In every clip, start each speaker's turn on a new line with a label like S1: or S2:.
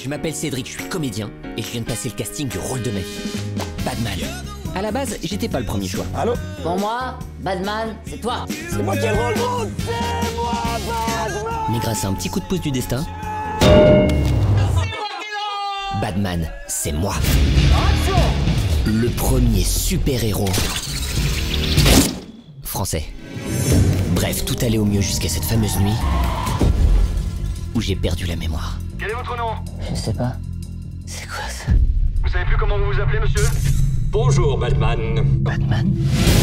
S1: Je m'appelle Cédric, je suis comédien et je viens de passer le casting du rôle de ma vie. Batman. À la base, j'étais pas le premier choix.
S2: Allô?
S3: Pour moi, Batman, c'est toi.
S2: C'est moi qui ai le rôle, gros. C'est moi, Batman.
S1: Mais grâce à un petit coup de pouce du destin, Batman, c'est moi. Le premier super-héros français. Bref, tout allait au mieux jusqu'à cette fameuse nuit où j'ai perdu la mémoire.
S4: Quel est votre nom?
S3: Je sais pas. C'est quoi ça?
S4: Vous savez plus comment vous vous appelez, monsieur?
S5: Bonjour, Batman.
S3: Batman?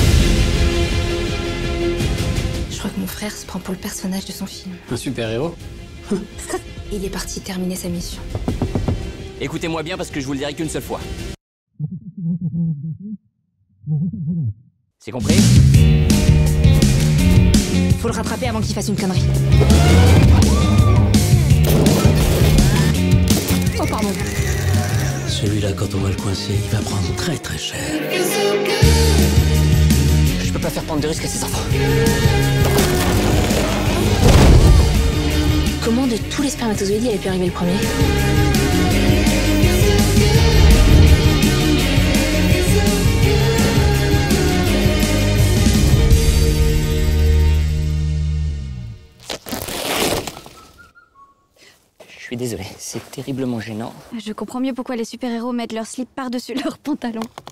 S6: Je crois que mon frère se prend pour le personnage de son film.
S5: Un super-héros?
S6: Il est parti terminer sa mission.
S1: Écoutez-moi bien parce que je vous le dirai qu'une seule fois. C'est compris?
S6: Faut le rattraper avant qu'il fasse une connerie. Oh pardon.
S5: Celui-là, quand on va le coincer, il va prendre très très cher.
S1: Je peux pas faire prendre de risques à ces enfants.
S6: Comment de tous les spermatozoïdes il avait pu arriver le premier?
S1: Je suis désolé, c'est terriblement gênant.
S7: Je comprends mieux pourquoi les super-héros mettent leur slip par-dessus leurs pantalons.